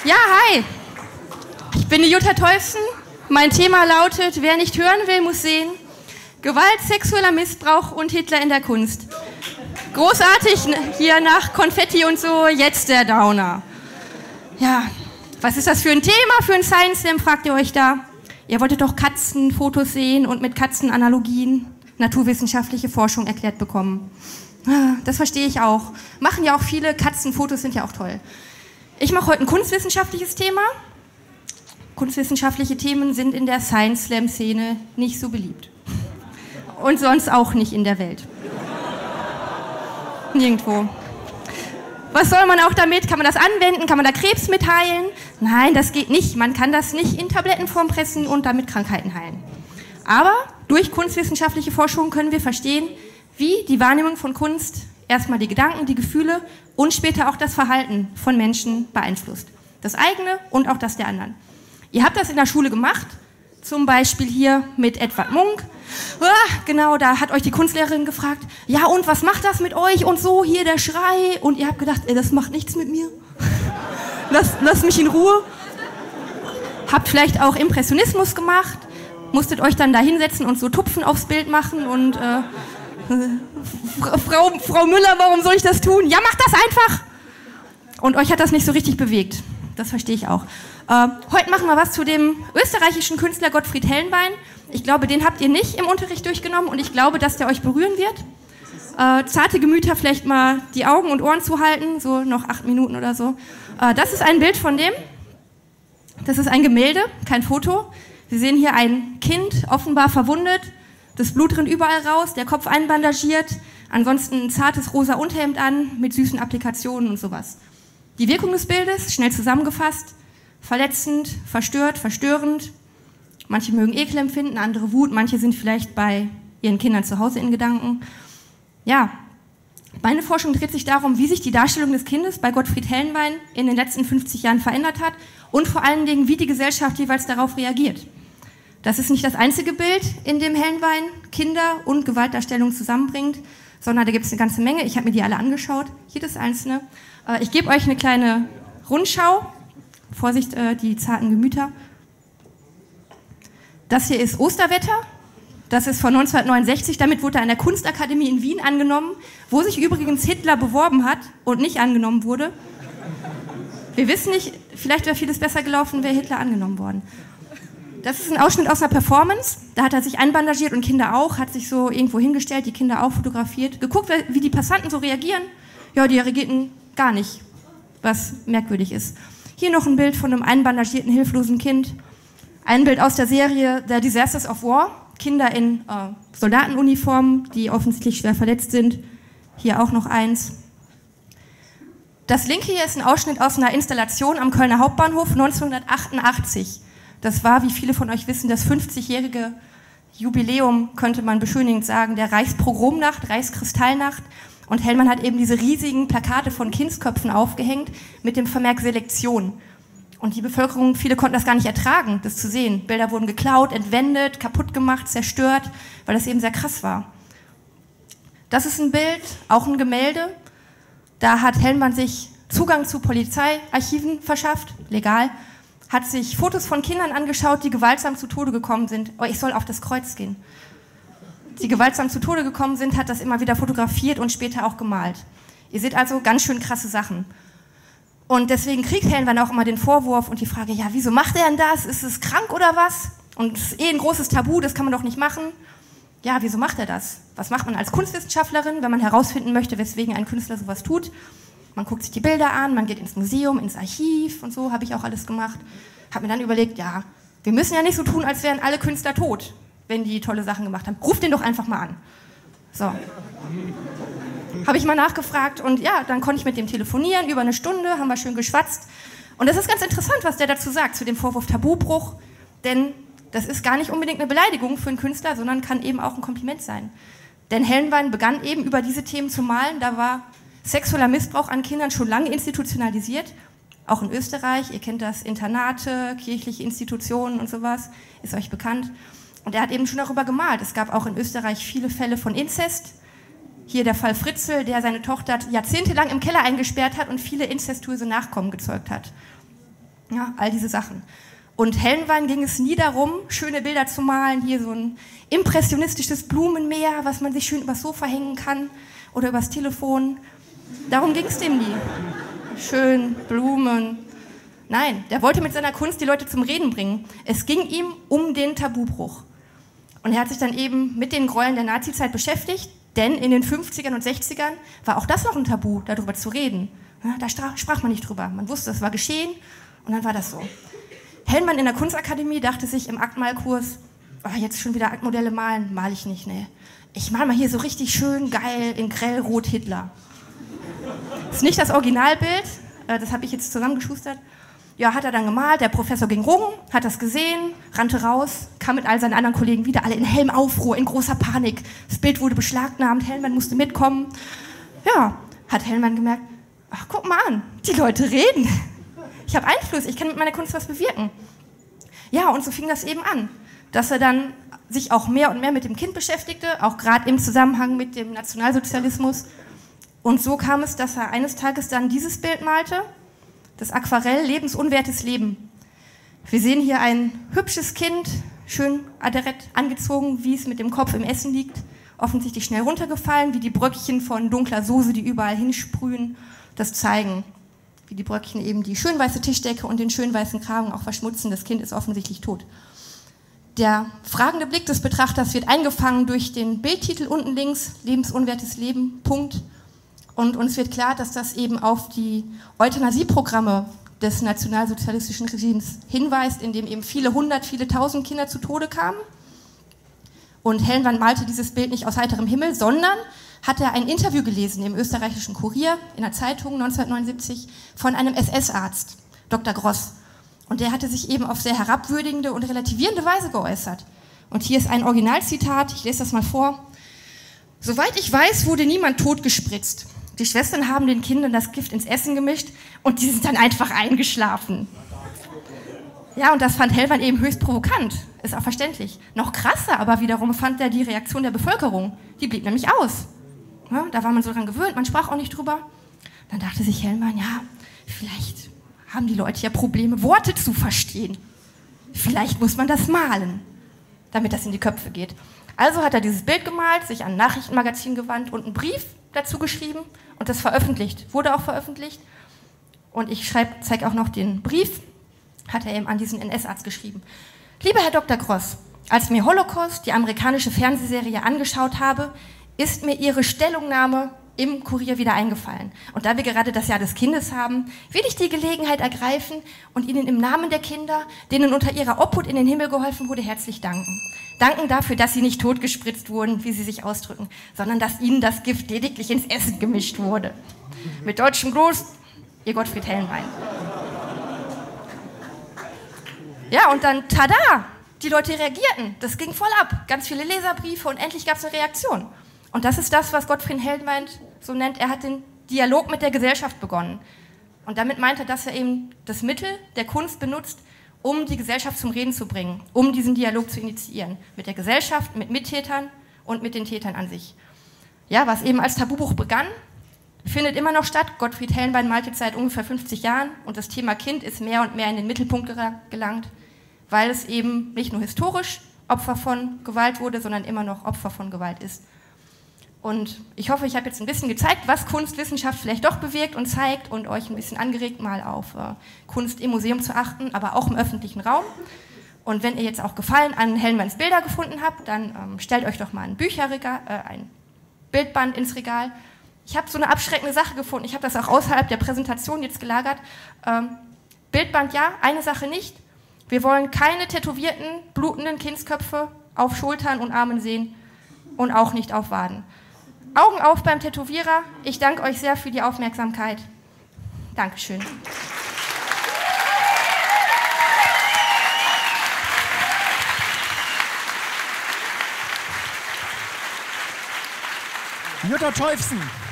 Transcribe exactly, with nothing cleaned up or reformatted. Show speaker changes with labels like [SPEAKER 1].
[SPEAKER 1] Ja, hi. Ich bin die Jutta Teufsen. Mein Thema lautet, wer nicht hören will, muss sehen. Gewalt, sexueller Missbrauch und Hitler in der Kunst. Großartig hier nach Konfetti und so, jetzt der Downer. Ja, was ist das für ein Thema für ein Science Slam, fragt ihr euch da? Ihr wolltet doch Katzenfotos sehen und mit Katzenanalogien naturwissenschaftliche Forschung erklärt bekommen. Das verstehe ich auch. Machen ja auch viele, Katzenfotos sind ja auch toll. Ich mache heute ein kunstwissenschaftliches Thema. Kunstwissenschaftliche Themen sind in der Science Slam Szene nicht so beliebt. Und sonst auch nicht in der Welt. Nirgendwo. Was soll man auch damit? Kann man das anwenden? Kann man da Krebs mit heilen? Nein, das geht nicht. Man kann das nicht in Tablettenform pressen und damit Krankheiten heilen. Aber durch kunstwissenschaftliche Forschung können wir verstehen, wie die Wahrnehmung von Kunst erstmal die Gedanken, die Gefühle und später auch das Verhalten von Menschen beeinflusst. Das eigene und auch das der anderen. Ihr habt das in der Schule gemacht, zum Beispiel hier mit Edvard Munch. Ah, genau, da hat euch die Kunstlehrerin gefragt, ja und was macht das mit euch und so, hier der Schrei. Und ihr habt gedacht, ey, das macht nichts mit mir. Lass, lass mich in Ruhe. Habt vielleicht auch Impressionismus gemacht, musstet euch dann da hinsetzen und so Tupfen aufs Bild machen und äh, Frau, Frau Müller, warum soll ich das tun? Ja, macht das einfach. Und euch hat das nicht so richtig bewegt. Das verstehe ich auch. Äh, heute machen wir was zu dem österreichischen Künstler Gottfried Helnwein. Ich glaube, den habt ihr nicht im Unterricht durchgenommen und ich glaube, dass der euch berühren wird. Äh, zarte Gemüter vielleicht mal die Augen und Ohren zu halten, so noch acht Minuten oder so. Äh, das ist ein Bild von dem. Das ist ein Gemälde, kein Foto. Wir sehen hier ein Kind, offenbar verwundet. Das Blut rinnt überall raus, der Kopf einbandagiert. Ansonsten ein zartes rosa Unterhemd an mit süßen Applikationen und sowas. Die Wirkung des Bildes, schnell zusammengefasst, verletzend, verstört, verstörend. Manche mögen Ekel empfinden, andere Wut, manche sind vielleicht bei ihren Kindern zu Hause in Gedanken. Ja, meine Forschung dreht sich darum, wie sich die Darstellung des Kindes bei Gottfried Helnwein in den letzten fünfzig Jahren verändert hat und vor allen Dingen, wie die Gesellschaft jeweils darauf reagiert. Das ist nicht das einzige Bild, in dem Helnwein Kinder und Gewaltdarstellung zusammenbringt, sondern da gibt es eine ganze Menge. Ich habe mir die alle angeschaut, jedes einzelne. Ich gebe euch eine kleine Rundschau. Vorsicht, die zarten Gemüter. Das hier ist Osterwetter. Das ist von neunzehnhundertneunundsechzig. Damit wurde er an der Kunstakademie in Wien angenommen, wo sich übrigens Hitler beworben hat und nicht angenommen wurde. Wir wissen nicht, vielleicht wäre vieles besser gelaufen, wäre Hitler angenommen worden. Das ist ein Ausschnitt aus einer Performance. Da hat er sich einbandagiert und Kinder auch, hat sich so irgendwo hingestellt, die Kinder auch fotografiert, geguckt, wie die Passanten so reagieren. Ja, die reagierten gar nicht, was merkwürdig ist. Hier noch ein Bild von einem einbandagierten, hilflosen Kind. Ein Bild aus der Serie The Disasters of War. Kinder in äh, Soldatenuniformen, die offensichtlich schwer verletzt sind. Hier auch noch eins. Das linke hier ist ein Ausschnitt aus einer Installation am Kölner Hauptbahnhof neunzehnhundertachtundachtzig. Das war, wie viele von euch wissen, das fünfzigjährige Jubiläum, könnte man beschönigend sagen, der Reichspogromnacht, Reichskristallnacht. Und Hellmann hat eben diese riesigen Plakate von Kindsköpfen aufgehängt mit dem Vermerk Selektion. Und die Bevölkerung, viele konnten das gar nicht ertragen, das zu sehen. Bilder wurden geklaut, entwendet, kaputt gemacht, zerstört, weil das eben sehr krass war. Das ist ein Bild, auch ein Gemälde. Da hat Hellmann sich Zugang zu Polizeiarchiven verschafft, legal, hat sich Fotos von Kindern angeschaut, die gewaltsam zu Tode gekommen sind. Oh, ich soll auf das Kreuz gehen. Die gewaltsam zu Tode gekommen sind, hat das immer wieder fotografiert und später auch gemalt. Ihr seht also ganz schön krasse Sachen. Und deswegen kriegt Helnwein auch immer den Vorwurf und die Frage, ja, wieso macht er denn das? Ist es krank oder was? Und es ist eh ein großes Tabu, das kann man doch nicht machen. Ja, wieso macht er das? Was macht man als Kunstwissenschaftlerin, wenn man herausfinden möchte, weswegen ein Künstler sowas tut? Man guckt sich die Bilder an, man geht ins Museum, ins Archiv und so, habe ich auch alles gemacht. Habe mir dann überlegt, ja, wir müssen ja nicht so tun, als wären alle Künstler tot, wenn die tolle Sachen gemacht haben. Ruf den doch einfach mal an. So. Habe ich mal nachgefragt und ja, dann konnte ich mit dem telefonieren, über eine Stunde, haben wir schön geschwatzt. Und das ist ganz interessant, was der dazu sagt, zu dem Vorwurf Tabubruch, denn das ist gar nicht unbedingt eine Beleidigung für einen Künstler, sondern kann eben auch ein Kompliment sein. Denn Helnwein begann eben über diese Themen zu malen, da war sexueller Missbrauch an Kindern schon lange institutionalisiert, auch in Österreich, ihr kennt das, Internate, kirchliche Institutionen und sowas, ist euch bekannt. Und er hat eben schon darüber gemalt. Es gab auch in Österreich viele Fälle von Inzest. Hier der Fall Fritzl, der seine Tochter jahrzehntelang im Keller eingesperrt hat und viele inzestuöse Nachkommen gezeugt hat. Ja, all diese Sachen. Und Helnwein ging es nie darum, schöne Bilder zu malen, hier so ein impressionistisches Blumenmeer, was man sich schön übers Sofa hängen kann oder übers Telefon. Darum ging es dem nie. Schön, Blumen. Nein, der wollte mit seiner Kunst die Leute zum Reden bringen. Es ging ihm um den Tabubruch. Und er hat sich dann eben mit den Gräueln der Nazizeit beschäftigt, denn in den fünfzigern und sechzigern war auch das noch ein Tabu, darüber zu reden. Ja, da sprach man nicht drüber. Man wusste, es war geschehen und dann war das so. Helnwein in der Kunstakademie dachte sich im Aktmalkurs, oh, jetzt schon wieder Aktmodelle malen, male ich nicht, ne. Ich mal mal hier so richtig schön geil in grellrot Hitler. Das ist nicht das Originalbild, das habe ich jetzt zusammengeschustert. Ja, hat er dann gemalt, der Professor ging rum, hat das gesehen, rannte raus, kam mit all seinen anderen Kollegen wieder, alle in hellem Aufruhr, in großer Panik. Das Bild wurde beschlagnahmt, Helnwein musste mitkommen. Ja, hat Helnwein gemerkt, ach, guck mal an, die Leute reden. Ich habe Einfluss, ich kann mit meiner Kunst was bewirken. Ja, und so fing das eben an, dass er dann sich auch mehr und mehr mit dem Kind beschäftigte, auch gerade im Zusammenhang mit dem Nationalsozialismus. Und so kam es, dass er eines Tages dann dieses Bild malte, das Aquarell Lebensunwertes Leben. Wir sehen hier ein hübsches Kind, schön adrett angezogen, wie es mit dem Kopf im Essen liegt, offensichtlich schnell runtergefallen, wie die Bröckchen von dunkler Soße, die überall hinsprühen, das zeigen. Wie die Bröckchen eben die schön weiße Tischdecke und den schön weißen Kragen auch verschmutzen. Das Kind ist offensichtlich tot. Der fragende Blick des Betrachters wird eingefangen durch den Bildtitel unten links, Lebensunwertes Leben, Punkt. Und uns wird klar, dass das eben auf die Euthanasieprogramme des nationalsozialistischen Regimes hinweist, in dem eben viele hundert, viele tausend Kinder zu Tode kamen. Und Helnwein malte dieses Bild nicht aus heiterem Himmel, sondern hat er ein Interview gelesen im österreichischen Kurier, in der Zeitung neunzehnhundertneunundsiebzig, von einem S S-Arzt, Doktor Gross. Und der hatte sich eben auf sehr herabwürdigende und relativierende Weise geäußert. Und hier ist ein Originalzitat, ich lese das mal vor. Soweit ich weiß, wurde niemand totgespritzt. Die Schwestern haben den Kindern das Gift ins Essen gemischt und die sind dann einfach eingeschlafen. Ja, und das fand Helnwein eben höchst provokant, ist auch verständlich. Noch krasser aber wiederum fand er die Reaktion der Bevölkerung, die blieb nämlich aus. Ja, da war man so dran gewöhnt, man sprach auch nicht drüber. Dann dachte sich Helnwein, ja, vielleicht haben die Leute ja Probleme, Worte zu verstehen. Vielleicht muss man das malen, damit das in die Köpfe geht. Also hat er dieses Bild gemalt, sich an ein Nachrichtenmagazin gewandt und einen Brief dazu geschrieben und das veröffentlicht, wurde auch veröffentlicht. Und ich zeige auch noch den Brief, hat er eben an diesen N S-Arzt geschrieben. Lieber Herr Doktor Gross, als ich mir Holocaust, die amerikanische Fernsehserie, angeschaut habe, ist mir Ihre Stellungnahme im Kurier wieder eingefallen. Und da wir gerade das Jahr des Kindes haben, will ich die Gelegenheit ergreifen und Ihnen im Namen der Kinder, denen unter Ihrer Obhut in den Himmel geholfen wurde, herzlich danken. Danken dafür, dass Sie nicht totgespritzt wurden, wie Sie sich ausdrücken, sondern dass Ihnen das Gift lediglich ins Essen gemischt wurde. Mit deutschem Gruß, Ihr Gottfried Helnwein. Ja, und dann, tada, die Leute reagierten. Das ging voll ab. Ganz viele Leserbriefe und endlich gab es eine Reaktion. Und das ist das, was Gottfried Helnwein so nennt. Er hat den Dialog mit der Gesellschaft begonnen. Und damit meint er, dass er eben das Mittel der Kunst benutzt, um die Gesellschaft zum Reden zu bringen, um diesen Dialog zu initiieren. Mit der Gesellschaft, mit Mittätern und mit den Tätern an sich. Ja, was eben als Tabubuch begann, findet immer noch statt. Gottfried Helnwein malt jetzt seit ungefähr fünfzig Jahren und das Thema Kind ist mehr und mehr in den Mittelpunkt gelangt, weil es eben nicht nur historisch Opfer von Gewalt wurde, sondern immer noch Opfer von Gewalt ist. Und ich hoffe, ich habe jetzt ein bisschen gezeigt, was Kunstwissenschaft vielleicht doch bewirkt und zeigt und euch ein bisschen angeregt, mal auf äh, Kunst im Museum zu achten, aber auch im öffentlichen Raum. Und wenn ihr jetzt auch Gefallen an Helnweins Bilder gefunden habt, dann ähm, stellt euch doch mal ein Bücherregal, äh, ein Bildband ins Regal. Ich habe so eine abschreckende Sache gefunden, ich habe das auch außerhalb der Präsentation jetzt gelagert. Ähm, Bildband ja, eine Sache nicht. Wir wollen keine tätowierten, blutenden Kindsköpfe auf Schultern und Armen sehen und auch nicht auf Waden. Augen auf beim Tätowierer. Ich danke euch sehr für die Aufmerksamkeit. Dankeschön.
[SPEAKER 2] Jutta Teufsen.